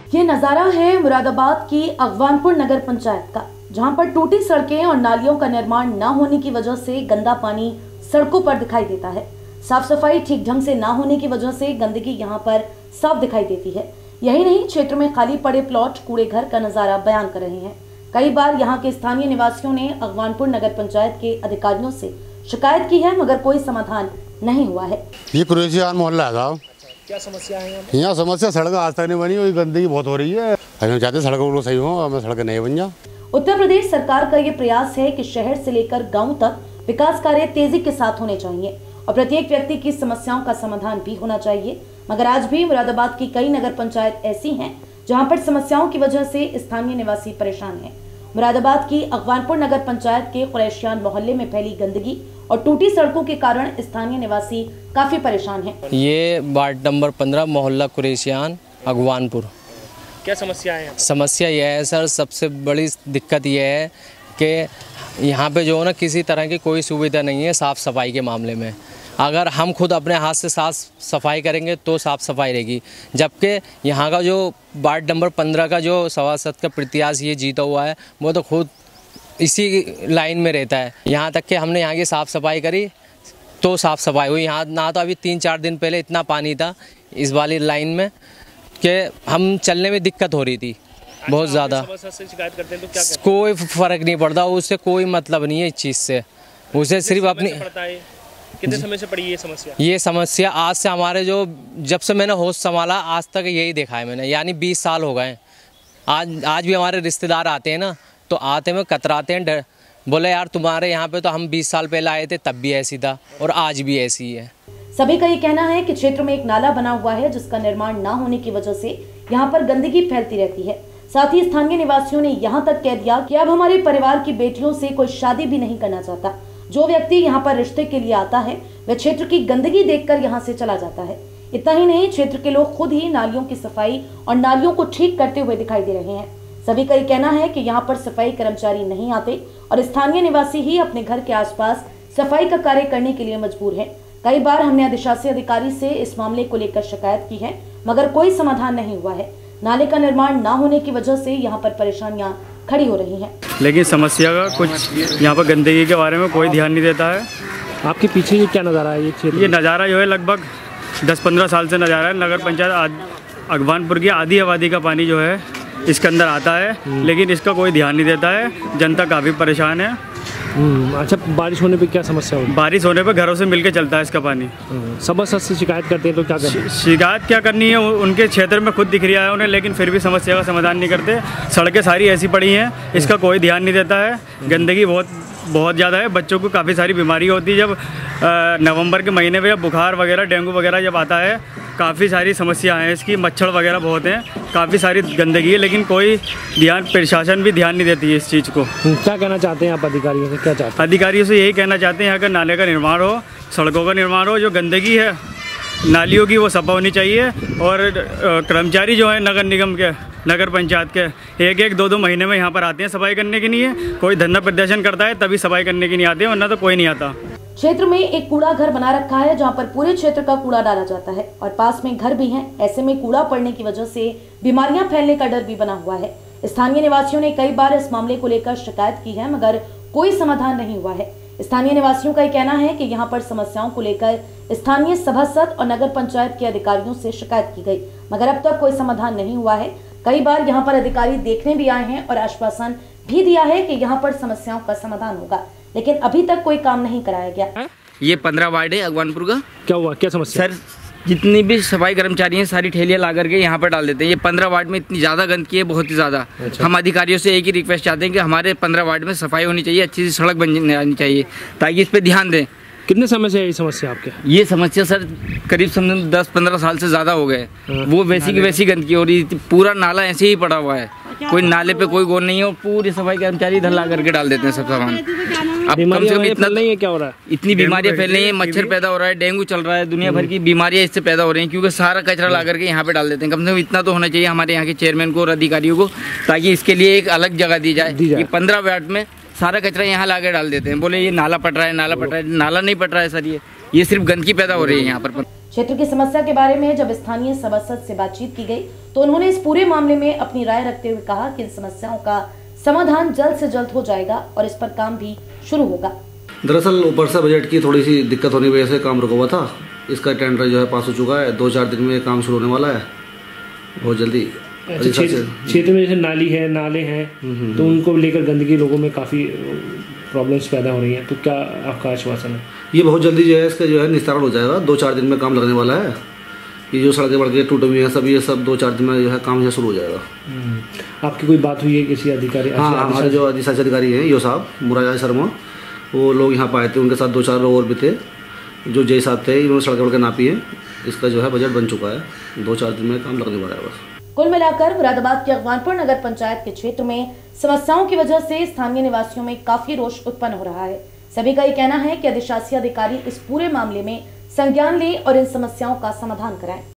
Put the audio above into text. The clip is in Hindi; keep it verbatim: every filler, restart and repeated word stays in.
ये नजारा है मुरादाबाद की अगवानपुर नगर पंचायत का, जहां पर टूटी सड़कें और नालियों का निर्माण न होने की वजह से गंदा पानी सड़कों पर दिखाई देता है। साफ सफाई ठीक ढंग से न होने की वजह से गंदगी यहां पर साफ दिखाई देती है। यही नहीं, क्षेत्र में खाली पड़े प्लॉट कूड़े घर का नजारा बयान कर रहे हैं। कई बार यहां के स्थानीय निवासियों ने अगवानपुर नगर पंचायत के अधिकारियों से शिकायत की है, मगर कोई समाधान नहीं हुआ है। ये कुरैशियान मोहल्ला है साहब। क्या समस्या है यहाँ? यहाँ समस्या सड़क आज तक नहीं बनी हुई, गंदगी बहुत हो रही है। हम चाहते सड़कों सही हो, हमें सड़क नहीं बन जा। उत्तर प्रदेश सरकार का ये प्रयास है कि शहर से लेकर गांव तक विकास कार्य तेजी के साथ होने चाहिए और प्रत्येक व्यक्ति की समस्याओं का समाधान भी होना चाहिए, मगर आज भी मुरादाबाद की कई नगर पंचायत ऐसी हैं जहां पर समस्याओं की वजह से स्थानीय निवासी परेशान हैं। मुरादाबाद की अगवानपुर नगर पंचायत के कुरैशियान मोहल्ले में फैली गंदगी और टूटी सड़कों के कारण स्थानीय निवासी काफी परेशान हैं। ये वार्ड नंबर पंद्रह मोहल्ला कुरैशियान अगवानपुर। क्या समस्या है? समस्या यह है सर, सबसे बड़ी दिक्कत यह है कि यहाँ पे जो है ना किसी तरह की कोई सुविधा नहीं है साफ़ सफाई के मामले में। अगर हम खुद अपने हाथ से साफ सफाई करेंगे तो साफ़ सफाई रहेगी, जबकि यहाँ का जो वार्ड नंबर पंद्रह का जो सभासद का प्रत्याशी ये जीता हुआ है वो तो खुद इसी लाइन में रहता है। यहाँ तक कि हमने यहाँ की साफ़ सफाई करी तो साफ़ सफाई हुई। यहाँ ना तो अभी तीन चार दिन पहले इतना पानी था इस वाली लाइन में कि हम चलने में दिक्कत हो रही थी बहुत ज़्यादा। शिकायत करते हैं तो क्या करते? कोई फ़र्क नहीं पड़ता, उससे कोई मतलब नहीं है इस चीज़ से। उसे सिर्फ अपनी कितने समय से पड़ी ये समस्या? ये समस्या आज से हमारे जो जब से मैंने होश संभाला आज तक यही देखा है मैंने, यानी बीस साल हो गए। आज आज भी हमारे रिश्तेदार आते हैं ना तो आते में कतराते हैं, डर बोले यार तुम्हारे यहाँ पे तो हम बीस साल पहले आए थे तब भी ऐसी था और आज भी ऐसी ही है। सभी का ये कहना है कि क्षेत्र में एक नाला बना हुआ है जिसका निर्माण न होने की वजह से यहाँ पर गंदगी फैलती रहती है। साथ ही स्थानीय निवासियों ने यहाँ तक कह दिया कि अब हमारे परिवार की बेटियों से कोई शादी भी नहीं करना चाहता। जो व्यक्ति यहाँ पर रिश्ते के लिए आता है वह क्षेत्र की गंदगी देखकर यहाँ से चला जाता है। इतना ही नहीं, क्षेत्र के लोग खुद ही नालियों की सफाई और नालियों को ठीक करते हुए दिखाई दे रहे हैं। सभी का ये कहना है कि यहाँ पर सफाई कर्मचारी नहीं आते और स्थानीय निवासी ही अपने घर के आसपास सफाई का कार्य करने के लिए मजबूर हैं। कई बार हमने अधिशासी अधिकारी से इस मामले को लेकर शिकायत की है, मगर कोई समाधान नहीं हुआ है। नाले का निर्माण न होने की वजह से यहाँ पर परेशानियाँ खड़ी हो रही हैं। लेकिन समस्या का कुछ यहाँ पर गंदगी के बारे में कोई ध्यान नहीं देता है। आपके पीछे ये क्या नज़ारा है? ये क्षेत्र ये नज़ारा जो है लगभग दस पंद्रह साल से नज़ारा है। नगर पंचायत अगवानपुर की आधी आबादी का पानी जो है इसके अंदर आता है, लेकिन इसका कोई ध्यान नहीं देता है। जनता काफ़ी परेशान है। अच्छा, बारिश होने पे क्या समस्या होती है? बारिश होने पे घरों से मिलके चलता है इसका पानी। सभासद से शिकायत करते हैं तो क्या करते हैं? शिकायत क्या करनी है, उनके क्षेत्र में खुद दिख रहा है उन्हें, लेकिन फिर भी समस्या का समाधान नहीं करते। सड़कें सारी ऐसी पड़ी हैं, इसका कोई ध्यान नहीं देता है। गंदगी बहुत बहुत ज़्यादा है। बच्चों को काफ़ी सारी बीमारी होती है जब नवंबर के महीने में, जब बुखार वगैरह डेंगू वगैरह जब आता है। काफ़ी सारी समस्या हैं इसकी, मच्छर वगैरह बहुत हैं, काफ़ी सारी गंदगी है, लेकिन कोई ध्यान, प्रशासन भी ध्यान नहीं देती है इस चीज़ को। क्या कहना चाहते हैं आप अधिकारियों से? क्या चाहते हैं? अधिकारियों से यही कहना चाहते हैं यहाँ का नाले का निर्माण हो, सड़कों का निर्माण हो। जो गंदगी है नालियों की वो सफा होनी चाहिए। और कर्मचारी जो है नगर निगम के, नगर पंचायत के, एक एक दो दो महीने में यहाँ पर आते हैं सफाई करने के लिए। कोई धरना प्रदर्शन करता है तभी सफाई करने के लिए आते हैं, वरना तो कोई नहीं आता। क्षेत्र में एक कूड़ा घर बना रखा है जहां पर पूरे क्षेत्र का कूड़ा डाला जाता है और पास में घर भी हैं। ऐसे में कूड़ा पड़ने की वजह से बीमारियां फैलने का डर भी बना हुआ है। स्थानीय निवासियों ने कई बार इस मामले को लेकर शिकायत की है, मगर कोई समाधान नहीं हुआ है। स्थानीय निवासियों का कहना है कि यहाँ पर समस्याओं को लेकर स्थानीय सभासद और नगर पंचायत के अधिकारियों से शिकायत की गई, मगर अब तक कोई समाधान नहीं हुआ है। कई बार यहाँ पर अधिकारी देखने भी आए हैं और आश्वासन भी दिया है कि यहाँ पर समस्याओं का समाधान होगा, लेकिन अभी तक कोई काम नहीं कराया गया। ये पंद्रह वार्ड है अगवानपुर का। क्या हुआ, क्या समस्या? सर, जितनी भी सफाई कर्मचारी हैं सारी ठेलियाँ ला करके यहाँ पर डाल देते हैं। ये पंद्रह वार्ड में इतनी ज़्यादा गंदगी है, बहुत ही ज़्यादा। अच्छा। हम अधिकारियों से एक ही रिक्वेस्ट चाहते हैं कि हमारे पंद्रह वार्ड में सफाई होनी चाहिए, अच्छी सी सड़क बन जानी चाहिए, ताकि इस पर ध्यान दें। कितने समय से है ये समस्या आपके? ये समस्या सर करीब समझ दस पंद्रह साल से ज़्यादा हो गए। वो वैसी की वैसी गंदगी हो रही, पूरा नाला ऐसे ही पड़ा हुआ है, कोई नाले पे कोई गौर नहीं है और पूरी सफाई कर्मचारी इधर ला करके डाल देते हैं सब सामान। अब कम से कम इतना इतनी बीमारियां फैल रही हैं, मच्छर पैदा हो रहा है, डेंगू चल रहा है, दुनिया भर की बीमारियां इससे पैदा हो रही हैं, क्योंकि सारा कचरा ला करके यहाँ पे डाल देते हैं। कम से कम इतना तो होना चाहिए हमारे यहाँ के चेयरमैन को और अधिकारियों को, ताकि इसके लिए एक अलग जगह दी जाए। ये पंद्रह वार्ड में सारा कचरा यहाँ ला के डाल देते हैं, बोले ये नाला पट रहा है, नाला पट रहा है। नाला नहीं पट रहा है सर, ये ये सिर्फ गंदगी पैदा हो रही है यहाँ पर। क्षेत्र की समस्या के बारे में जब स्थानीय सभासद से बातचीत की गई तो उन्होंने इस पूरे मामले में अपनी राय रखते हुए कहा कि इन समस्याओं का समाधान जल्द से जल्द हो जाएगा और इस पर काम भी शुरू होगा। दरअसल ऊपर से बजट की थोड़ी सी दिक्कत होने की वजह से काम रुका हुआ था। इसका टेंडर जो है पास हो चुका है, दो चार दिन में काम शुरू होने वाला है बहुत जल्दी। क्षेत्र में जैसे नाली है, नाले हैं, तो उनको लेकर गंदगी लोगों में काफ़ी प्रॉब्लम्स पैदा हो रही हैं, तो क्या आपका आश्वासन है? ये बहुत जल्दी जो है इसका जो है निस्तारण हो जाएगा, दो चार दिन में काम लगने वाला है। ये जो सड़कें वड़कें टूटी हुई हैं सब, ये सब दो चार दिन में जो है काम शुरू हो जाएगा। आपकी कोई बात हुई है किसी अधिकारी? हाँ, हमारे जो अधिशासी अधिकारी हैं यो साहब मुरारी शर्मा, वो लोग यहाँ पाए थे, उनके साथ दो चार लोग और भी थे जो जय साहब थे, इन्होंने सड़कें वड़कें नापी हैं। इसका जो है बजट बन चुका है, दो चार दिन में काम लगने वाला है बस। कुल मिलाकर मुरादाबाद के अगवानपुर नगर पंचायत के क्षेत्र में समस्याओं की वजह से स्थानीय निवासियों में काफी रोष उत्पन्न हो रहा है। सभी का ये कहना है कि अधिशासी अधिकारी इस पूरे मामले में संज्ञान लें और इन समस्याओं का समाधान कराएं।